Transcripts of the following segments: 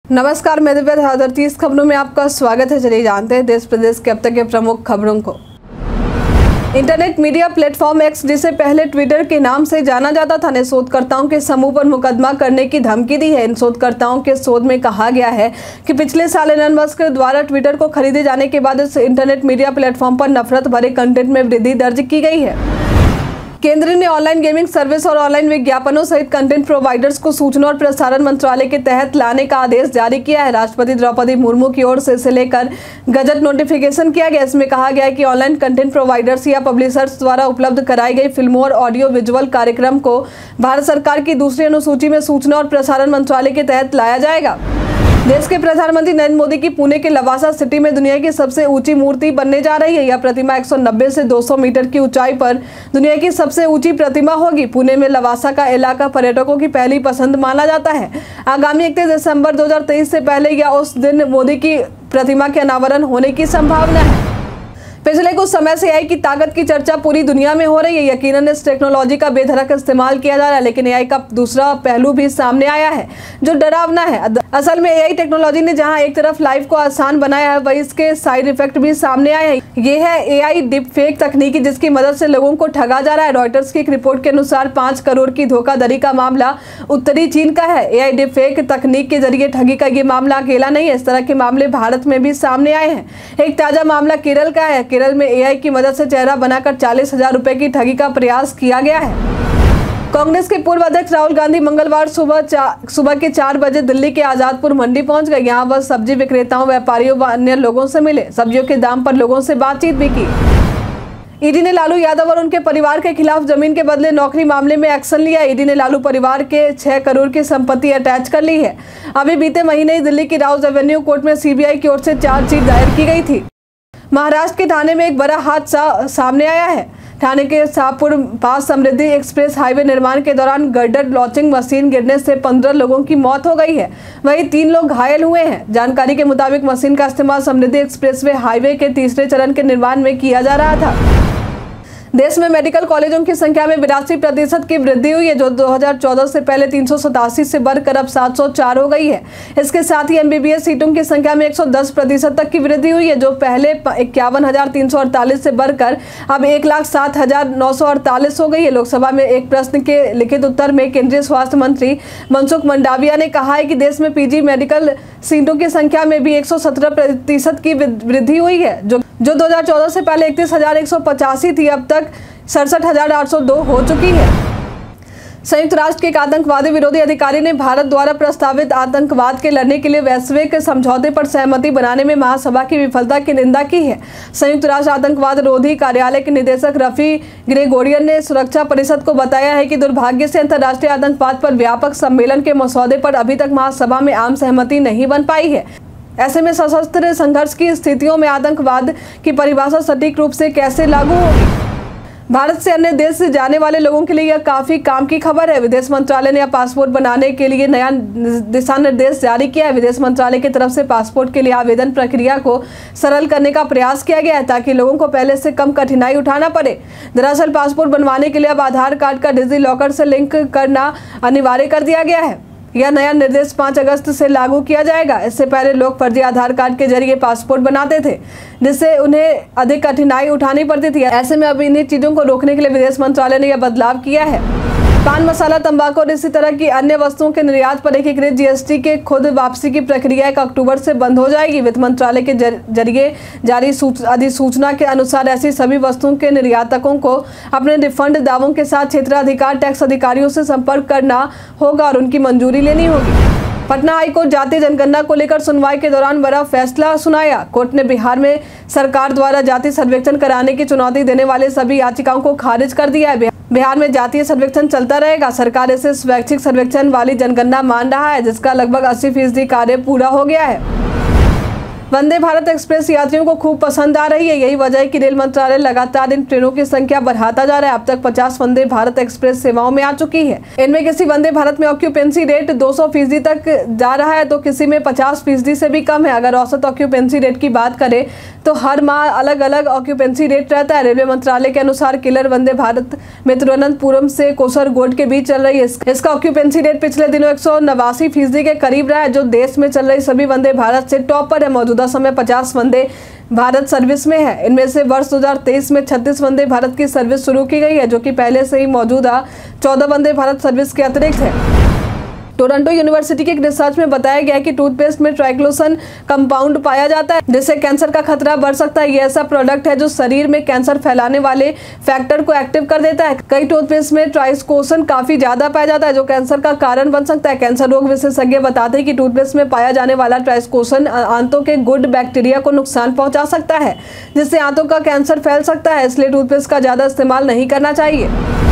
नमस्कार, मैं दिव्या धादर। 30 खबरों में आपका स्वागत है। चलिए जानते हैं देश प्रदेश के अब तक के प्रमुख खबरों को। इंटरनेट मीडिया प्लेटफॉर्म एक्स, जिसे पहले ट्विटर के नाम से जाना जाता था, ने शोधकर्ताओं के समूह पर मुकदमा करने की धमकी दी है। इन शोधकर्ताओं के शोध में कहा गया है कि पिछले साल एलन मस्क द्वारा ट्विटर को खरीदे जाने के बाद इस इंटरनेट मीडिया प्लेटफॉर्म पर नफरत भरे कंटेंट में वृद्धि दर्ज की गई है। केंद्र ने ऑनलाइन गेमिंग सर्विस और ऑनलाइन विज्ञापनों सहित कंटेंट प्रोवाइडर्स को सूचना और प्रसारण मंत्रालय के तहत लाने का आदेश जारी किया है। राष्ट्रपति द्रौपदी मुर्मू की ओर से इसे लेकर गजट नोटिफिकेशन किया गया। इसमें कहा गया है कि ऑनलाइन कंटेंट प्रोवाइडर्स या पब्लिशर्स द्वारा उपलब्ध कराई गई फिल्मों और ऑडियो विजुअल कार्यक्रम को भारत सरकार की दूसरी अनुसूची में सूचना और प्रसारण मंत्रालय के तहत लाया जाएगा। देश के प्रधानमंत्री नरेंद्र मोदी की पुणे के लवासा सिटी में दुनिया की सबसे ऊंची मूर्ति बनने जा रही है। यह प्रतिमा 190 से 200 मीटर की ऊंचाई पर दुनिया की सबसे ऊंची प्रतिमा होगी। पुणे में लवासा का इलाका पर्यटकों की पहली पसंद माना जाता है। आगामी 31 दिसंबर 2023 से पहले या उस दिन मोदी की प्रतिमा के अनावरण होने की संभावना है। पिछले कुछ समय से एआई की ताकत की चर्चा पूरी दुनिया में हो रही है। यकीनन इस टेक्नोलॉजी का बेधड़क इस्तेमाल किया जा रहा है, लेकिन एआई का दूसरा पहलू भी सामने आया है जो डरावना है। असल में एआई टेक्नोलॉजी ने जहां एक तरफ लाइफ को आसान बनाया है, वहीं इसके साइड इफेक्ट भी सामने आए हैं। ये है एआई डिपफेक तकनीकी, जिसकी मदद से लोगों को ठगा जा रहा है। रॉयटर्स की एक रिपोर्ट के अनुसार 5 करोड़ की धोखाधड़ी का मामला उत्तरी चीन का है। एआई डिपफेक तकनीक के जरिए ठगी का ये मामला अकेला नहीं है। इस तरह के मामले भारत में भी सामने आए हैं। एक ताजा मामला केरल का है। केरल में एआई की मदद से चेहरा बनाकर 40,000 रुपए की ठगी का प्रयास किया गया है। कांग्रेस के पूर्व अध्यक्ष राहुल गांधी मंगलवार सुबह के 4 बजे दिल्ली के आजादपुर मंडी पहुंच गए। यहां वह सब्जी विक्रेताओं, व्यापारियों व अन्य लोगों से मिले। सब्जियों के दाम पर लोगों से बातचीत भी की। ईडी ने लालू यादव और उनके परिवार के खिलाफ जमीन के बदले नौकरी मामले में एक्शन लिया। ईडी ने लालू परिवार के 6 करोड़ की संपत्ति अटैच कर ली है। अभी बीते महीने ही दिल्ली की राउज एवेन्यू कोर्ट में सीबीआई की ओर से चार्जशीट दायर की गई थी। महाराष्ट्र के ठाणे में एक बड़ा हादसा सामने आया है। ठाणे के शाहपुर पास समृद्धि एक्सप्रेस हाईवे निर्माण के दौरान गर्डर लॉन्चिंग मशीन गिरने से 15 लोगों की मौत हो गई है, वहीं 3 लोग घायल हुए हैं। जानकारी के मुताबिक मशीन का इस्तेमाल समृद्धि एक्सप्रेसवे हाईवे के तीसरे चरण के निर्माण में किया जा रहा था। देश में मेडिकल कॉलेजों की संख्या में 82% की वृद्धि हुई है, जो 2014 से पहले 387 से बढ़कर अब 704 हो गई है। इसके साथ ही एमबीबीएस सीटों की संख्या में 110% तक की वृद्धि हुई है, जो पहले 51,348 से बढ़कर अब 1,07,948 हो गई है। लोकसभा में एक प्रश्न के लिखित उत्तर में केंद्रीय स्वास्थ्य मंत्री मनसुख मंडाविया ने कहा है कि देश में पीजी मेडिकल सीटों की संख्या में भी 117% की वृद्धि हुई है, जो 2014 से पहले 31,185 थी, अब तक 67,802 हो चुकी है। संयुक्त राष्ट्र के एक आतंकवादी विरोधी अधिकारी ने भारत द्वारा प्रस्तावित आतंकवाद के लड़ने के लिए वैश्विक समझौते पर सहमति बनाने में महासभा की विफलता की निंदा की है। संयुक्त राष्ट्र आतंकवाद रोधी कार्यालय के निदेशक रफी ग्रेगोरियन ने सुरक्षा परिषद को बताया है कि दुर्भाग्य से अंतर्राष्ट्रीय आतंकवाद पर व्यापक सम्मेलन के मसौदे पर अभी तक महासभा में आम सहमति नहीं बन पाई है। ऐसे में सशस्त्र संघर्ष की स्थितियों में आतंकवाद की परिभाषा सटीक रूप से कैसे लागू होगी? भारत से अन्य देश से जाने वाले लोगों के लिए यह काफी काम की खबर है। विदेश मंत्रालय ने पासपोर्ट बनाने के लिए नया दिशा निर्देश जारी किया है। विदेश मंत्रालय की तरफ से पासपोर्ट के लिए आवेदन प्रक्रिया को सरल करने का प्रयास किया गया है, ताकि लोगों को पहले से कम कठिनाई उठाना पड़े। दरअसल पासपोर्ट बनवाने के लिए अब आधार कार्ड का डिजी लॉकर से लिंक करना अनिवार्य कर दिया गया है। यह नया निर्देश 5 अगस्त से लागू किया जाएगा। इससे पहले लोग फर्जी आधार कार्ड के जरिए पासपोर्ट बनाते थे, जिससे उन्हें अधिक कठिनाई उठानी पड़ती थी। ऐसे में अब इन्हीं चीजों को रोकने के लिए विदेश मंत्रालय ने यह बदलाव किया है। पान मसाला, तंबाकू और इसी तरह की अन्य वस्तुओं के निर्यात पर एकीकृत जीएसटी के खुद वापसी की प्रक्रिया 1 अक्टूबर से बंद हो जाएगी। वित्त मंत्रालय के जरिए जारी अधिसूचना के अनुसार ऐसी सभी वस्तुओं के निर्यातकों को अपने रिफंड दावों के साथ क्षेत्राधिकार टैक्स अधिकारियों से संपर्क करना होगा और उनकी मंजूरी लेनी होगी। पटना हाईकोर्ट जातीय जनगणना को लेकर सुनवाई के दौरान बड़ा फैसला सुनाया। कोर्ट ने बिहार में सरकार द्वारा जातीय सर्वेक्षण कराने की चुनौती देने वाले सभी याचिकाओं को खारिज कर दिया है। बिहार में जातीय सर्वेक्षण चलता रहेगा। सरकार इसे स्वैच्छिक सर्वेक्षण वाली जनगणना मान रहा है, जिसका लगभग 80% कार्य पूरा हो गया है। वंदे भारत एक्सप्रेस यात्रियों को खूब पसंद आ रही है। यही वजह है कि रेल मंत्रालय लगातार इन ट्रेनों की संख्या बढ़ाता जा रहा है। अब तक 50 वंदे भारत एक्सप्रेस सेवाओं में आ चुकी है। इनमें किसी वंदे भारत में ऑक्यूपेंसी रेट 200% तक जा रहा है तो किसी में 50% से भी कम है। अगर औसत ऑक्यूपेंसी रेट की बात करें तो हर माह अलग अलग ऑक्यूपेंसी रेट रहता है। रेलवे मंत्रालय के अनुसार किलर वंदे भारत में तिरुवनंतपुरम से कोसरगोड के बीच चल रही है। इसका ऑक्यूपेंसी रेट पिछले दिनों 189% के करीब रहा है, जो देश में चल रही सभी वंदे भारत से टॉप पर है। मौजूदा समय 50 वंदे भारत सर्विस में है। इनमें से वर्ष 2023 में 36 वंदे भारत की सर्विस शुरू की गई है, जो कि पहले से ही मौजूदा 14 वंदे भारत सर्विस के अतिरिक्त है। टोरंटो यूनिवर्सिटी के एक रिसर्च में बताया गया है कि टूथपेस्ट में ट्राइक्लोसन कंपाउंड पाया जाता है, जिससे कैंसर का खतरा बढ़ सकता है। ये ऐसा प्रोडक्ट है जो शरीर में कैंसर फैलाने वाले फैक्टर को एक्टिव कर देता है। कई टूथपेस्ट में ट्राइक्लोसन काफी ज्यादा पाया जाता है, जो कैंसर का कारण बन सकता है। कैंसर रोग विशेषज्ञ बताते हैं कि टूथपेस्ट में पाया जाने वाला ट्राइक्लोसन आंतों के गुड बैक्टीरिया को नुकसान पहुंचा सकता है, जिससे आंतों का कैंसर फैल सकता है। इसलिए टूथपेस्ट का ज्यादा इस्तेमाल नहीं करना चाहिए।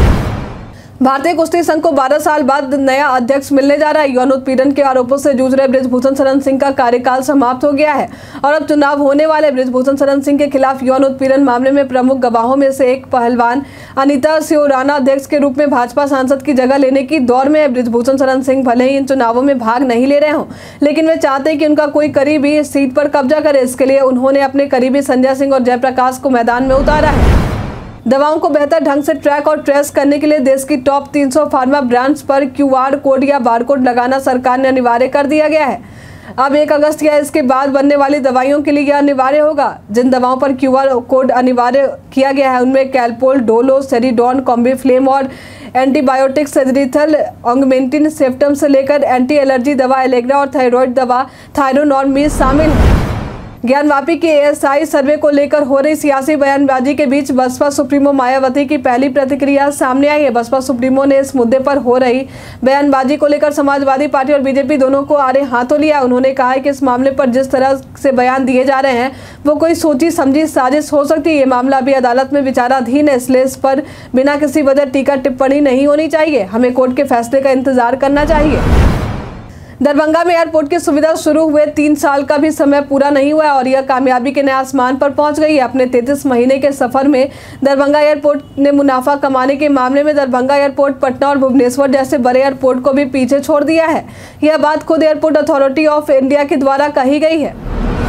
भारतीय कुश्ती संघ को 12 साल बाद नया अध्यक्ष मिलने जा रहा है। यौन उत्पीड़न के आरोपों से जूझ रहे बृजभूषण शरण सिंह का कार्यकाल समाप्त हो गया है और अब चुनाव होने वाले। बृजभूषण शरण सिंह के खिलाफ यौन उत्पीड़न मामले में प्रमुख गवाहों में से एक पहलवान अनीता सियोराना अध्यक्ष के रूप में भाजपा सांसद की जगह लेने की दौड़ में है। बृजभूषण शरण सिंह भले ही इन चुनावों में भाग नहीं ले रहे हों, लेकिन वे चाहते हैं कि उनका कोई करीबी इस सीट पर कब्जा करे। इसके लिए उन्होंने अपने करीबी संजय सिंह और जयप्रकाश को मैदान में उतारा है। दवाओं को बेहतर ढंग से ट्रैक और ट्रेस करने के लिए देश की टॉप 300 फार्मा ब्रांड्स पर QR कोड या बारकोड लगाना सरकार ने अनिवार्य कर दिया गया है। अब 1 अगस्त या इसके बाद बनने वाली दवाइयों के लिए यह अनिवार्य होगा। जिन दवाओं पर QR कोड अनिवार्य किया गया है उनमें कैलपोल, डोलो, सेरिडॉन, कॉम्बीफ्लेम और एंटीबायोटिक्स एजरीथल, ऑगमेंटिन, सेप्टम से लेकर एंटी एलर्जी दवा एलेग्रा और थायराइड दवा थायरोनॉर्म शामिल है। ज्ञानवापी के ASI सर्वे को लेकर हो रही सियासी बयानबाजी के बीच बसपा सुप्रीमो मायावती की पहली प्रतिक्रिया सामने आई है। बसपा सुप्रीमो ने इस मुद्दे पर हो रही बयानबाजी को लेकर समाजवादी पार्टी और बीजेपी दोनों को आड़े हाथों लिया। उन्होंने कहा है कि इस मामले पर जिस तरह से बयान दिए जा रहे हैं वो कोई सोची समझी साजिश हो सकती है। ये मामला अभी अदालत में विचाराधीन है, इसलिए इस पर बिना किसी वजह टीका टिप्पणी नहीं होनी चाहिए। हमें कोर्ट के फैसले का इंतजार करना चाहिए। दरभंगा में एयरपोर्ट की सुविधा शुरू हुए 3 साल का भी समय पूरा नहीं हुआ और यह कामयाबी के नए आसमान पर पहुंच गई है। अपने 33 महीने के सफर में दरभंगा एयरपोर्ट ने मुनाफा कमाने के मामले में दरभंगा एयरपोर्ट, पटना और भुवनेश्वर जैसे बड़े एयरपोर्ट को भी पीछे छोड़ दिया है। यह बात खुद एयरपोर्ट अथॉरिटी ऑफ इंडिया के द्वारा कही गई है।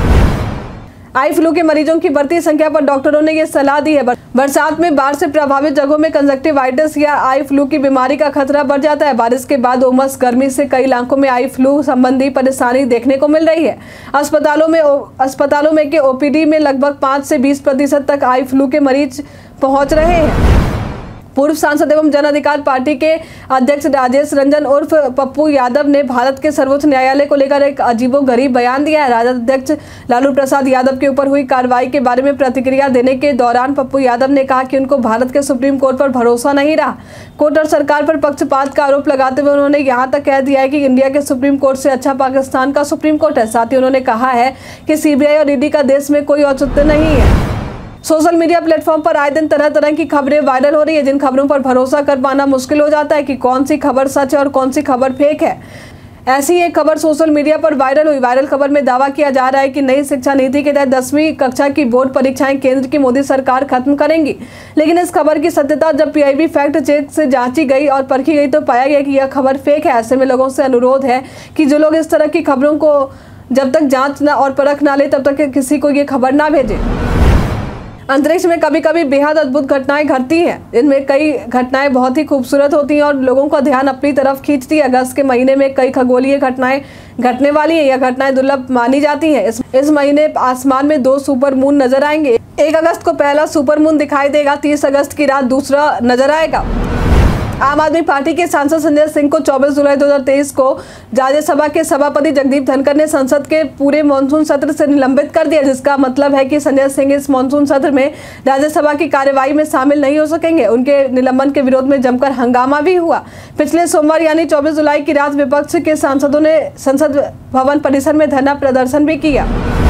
आई फ्लू के मरीजों की बढ़ती संख्या पर डॉक्टरों ने यह सलाह दी है। बरसात में बाढ़ से प्रभावित जगहों में कंजक्टिवाइटिस या आई फ्लू की बीमारी का खतरा बढ़ जाता है। बारिश के बाद उमस, गर्मी से कई इलाकों में आई फ्लू संबंधी परेशानी देखने को मिल रही है। अस्पतालों में के OPD में लगभग 5 से 20% तक आई फ्लू के मरीज पहुंच रहे हैं। पूर्व सांसद एवं जन अधिकार पार्टी के अध्यक्ष राजेश रंजन उर्फ पप्पू यादव ने भारत के सर्वोच्च न्यायालय को लेकर एक अजीबोगरीब बयान दिया है। राजद अध्यक्ष लालू प्रसाद यादव के ऊपर हुई कार्रवाई के बारे में प्रतिक्रिया देने के दौरान पप्पू यादव ने कहा कि उनको भारत के सुप्रीम कोर्ट पर भरोसा नहीं रहा। कोर्ट और सरकार पर पक्षपात का आरोप लगाते हुए उन्होंने यहाँ तक कह दिया है कि इंडिया के सुप्रीम कोर्ट से अच्छा पाकिस्तान का सुप्रीम कोर्ट है। साथ ही उन्होंने कहा है कि CBI और ED का देश में कोई औचित्य नहीं है। सोशल मीडिया प्लेटफॉर्म पर आए दिन तरह तरह की खबरें वायरल हो रही है, जिन खबरों पर भरोसा कर पाना मुश्किल हो जाता है कि कौन सी खबर सच है और कौन सी खबर फेक है। ऐसी एक खबर सोशल मीडिया पर वायरल हुई। वायरल खबर में दावा किया जा रहा है कि नई शिक्षा नीति के तहत 10वीं कक्षा की बोर्ड परीक्षाएं केंद्र की मोदी सरकार खत्म करेंगी। लेकिन इस खबर की सत्यता जब PIB फैक्ट चेक से जांची गई और परखी गई तो पाया गया कि यह खबर फेक है। ऐसे में लोगों से अनुरोध है कि जो लोग इस तरह की खबरों को जब तक जांच न और परख ना ले तब तक किसी को ये खबर ना भेजे। अंतरिक्ष में कभी कभी बेहद अद्भुत घटनाएं घटती हैं। इनमें कई घटनाएं बहुत ही खूबसूरत होती हैं और लोगों का ध्यान अपनी तरफ खींचती है। अगस्त के महीने में कई खगोलीय घटनाएं घटने वाली हैं। यह घटनाएं दुर्लभ मानी जाती हैं। इस महीने आसमान में 2 सुपर मून नजर आएंगे। 1 अगस्त को पहला सुपर मून दिखाई देगा, 30 अगस्त की रात दूसरा नजर आएगा। आम आदमी पार्टी के सांसद संजय सिंह को 24 जुलाई 2023 को राज्यसभा के सभापति जगदीप धनखड़ ने संसद के पूरे मानसून सत्र से निलंबित कर दिया, जिसका मतलब है कि संजय सिंह इस मानसून सत्र में राज्यसभा की कार्यवाही में शामिल नहीं हो सकेंगे। उनके निलंबन के विरोध में जमकर हंगामा भी हुआ। पिछले सोमवार यानी 24 जुलाई की रात विपक्ष के सांसदों ने संसद भवन परिसर में धरना प्रदर्शन भी किया।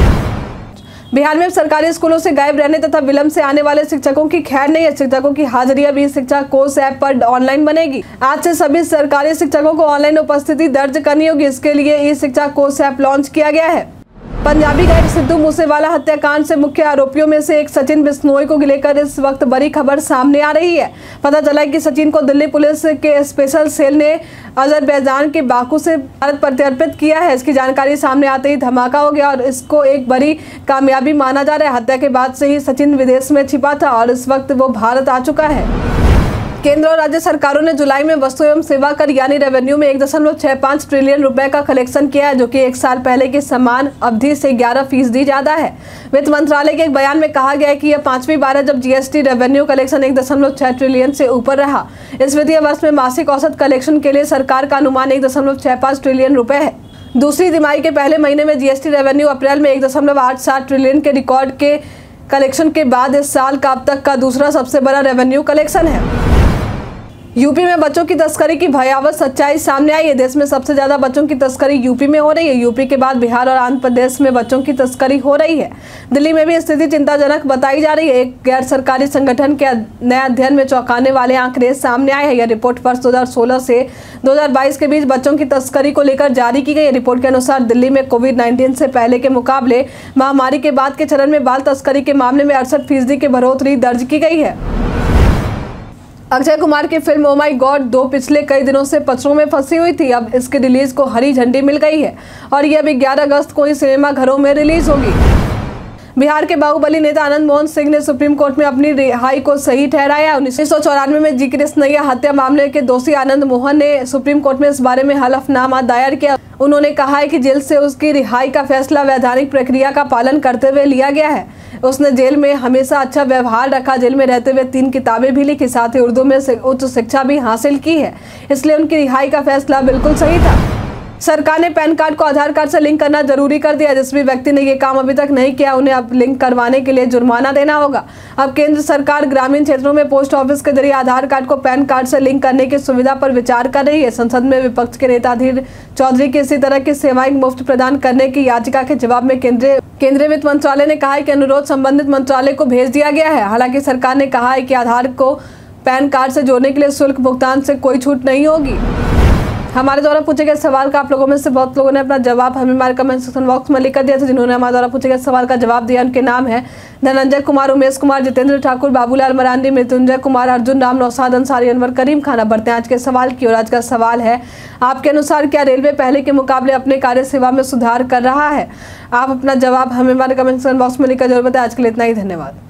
बिहार में सरकारी स्कूलों से गायब रहने तथा विलंब से आने वाले शिक्षकों की खैर नहीं है। शिक्षकों की हाजिरी अब शिक्षा कोष ऐप पर ऑनलाइन बनेगी। आज से सभी सरकारी शिक्षकों को ऑनलाइन उपस्थिति दर्ज करनी होगी। इसके लिए ई शिक्षा कोष ऐप लॉन्च किया गया है। पंजाबी गायक सिद्धू मूसेवाला हत्याकांड से मुख्य आरोपियों में से एक सचिन बिश्नोई को लेकर इस वक्त बड़ी खबर सामने आ रही है। पता चला कि सचिन को दिल्ली पुलिस के स्पेशल सेल ने अजरबैजान के बाकू से भारत प्रत्यर्पित किया है। इसकी जानकारी सामने आते ही धमाका हो गया और इसको एक बड़ी कामयाबी माना जा रहा है। हत्या के बाद से ही सचिन विदेश में छिपा था और इस वक्त वो भारत आ चुका है। केंद्र और राज्य सरकारों ने जुलाई में वस्तु एवं सेवा कर यानी रेवेन्यू में 1.65 ट्रिलियन रुपए का कलेक्शन किया है, जो कि एक साल पहले की समान अवधि से 11% ज्यादा है। वित्त मंत्रालय के एक बयान में कहा गया है कि यह 5वीं बार है जब जीएसटी रेवेन्यू कलेक्शन 1.6 ट्रिलियन से ऊपर रहा। इस वित्तीय वर्ष में मासिक औसत कलेक्शन के लिए सरकार का अनुमान 1.65 ट्रिलियन रुपए है। दूसरी तिमाही के पहले महीने में जीएसटी रेवेन्यू अप्रैल में 1.87 ट्रिलियन के रिकॉर्ड के कलेक्शन के बाद इस साल का अब तक का दूसरा सबसे बड़ा रेवेन्यू कलेक्शन है। यूपी में बच्चों की तस्करी की भयावह सच्चाई सामने आई है। देश में सबसे ज्यादा बच्चों की तस्करी यूपी में हो रही है। यूपी के बाद बिहार और आंध्र प्रदेश में बच्चों की तस्करी हो रही है। दिल्ली में भी स्थिति चिंताजनक बताई जा रही है। एक गैर सरकारी संगठन के नए अध्ययन में चौंकाने वाले आंकड़े सामने आए हैं। यह रिपोर्ट वर्ष 2016 से 2022 के बीच बच्चों की तस्करी को लेकर जारी की गई। रिपोर्ट के अनुसार दिल्ली में कोविड-19 से पहले के मुकाबले महामारी के बाद के चरण में बाल तस्करी के मामले में 68% की बढ़ोतरी दर्ज की गई है। अक्षय कुमार की फिल्म ओ माई गॉड 2 पिछले कई दिनों से पचड़ों में फंसी हुई थी। अब इसकी रिलीज को हरी झंडी मिल गई है और ये अभी 11 अगस्त को ही सिनेमा घरों में रिलीज होगी। बिहार के बाहुबली नेता आनंद मोहन सिंह ने सुप्रीम कोर्ट में अपनी रिहाई को सही ठहराया। 1994 में जी कृष्णैया हत्या मामले के दोषी आनंद मोहन ने सुप्रीम कोर्ट में इस बारे में हलफनामा दायर किया। उन्होंने कहा है कि जेल से उसकी रिहाई का फैसला वैधानिक प्रक्रिया का पालन करते हुए लिया गया है। उसने जेल में हमेशा अच्छा व्यवहार रखा। जेल में रहते हुए 3 किताबें भी लिखी, साथ ही उर्दू में उच्च शिक्षा भी हासिल की है, इसलिए उनकी रिहाई का फैसला बिल्कुल सही था। सरकार ने पैन कार्ड को आधार कार्ड से लिंक करना जरूरी कर दिया। जिस भी व्यक्ति ने ये काम अभी तक नहीं किया उन्हें अब लिंक करवाने के लिए जुर्माना देना होगा। अब केंद्र सरकार ग्रामीण क्षेत्रों में पोस्ट ऑफिस के जरिए आधार कार्ड को पैन कार्ड से लिंक करने की सुविधा पर विचार कर रही है। संसद में विपक्ष के नेता अधीर चौधरी की इसी तरह की सेवाएं मुफ्त प्रदान करने की याचिका के जवाब में केंद्रीय वित्त मंत्रालय ने कहा है कि अनुरोध संबंधित मंत्रालय को भेज दिया गया है। हालांकि सरकार ने कहा है कि आधार को पैन कार्ड से जोड़ने के लिए शुल्क भुगतान से कोई छूट नहीं होगी। हमारे द्वारा पूछे गए सवाल का आप लोगों में से बहुत लोगों ने अपना जवाब हमें हमारे कमेंट सेक्शन बॉक्स में लिख दिया था। जिन्होंने हमारे द्वारा पूछे गए सवाल का जवाब दिया उनके नाम है धनंजय कुमार, उमेश कुमार, जितेंद्र ठाकुर, बाबूलाल मरांडी, मृत्युंजय कुमार, अर्जुन राम, नौशाद अंसारी, अनवर करीम खान। बढ़ते हैं आज के सवाल की ओर। आज का सवाल है, आपके अनुसार क्या रेलवे पहले के मुकाबले अपने कार्य सेवा में सुधार कर रहा है? आप अपना जवाब हमें हमारे कमेंट सेक्शन बॉक्स में लिखकर जरूर बताएं। आज के लिए इतना ही, धन्यवाद।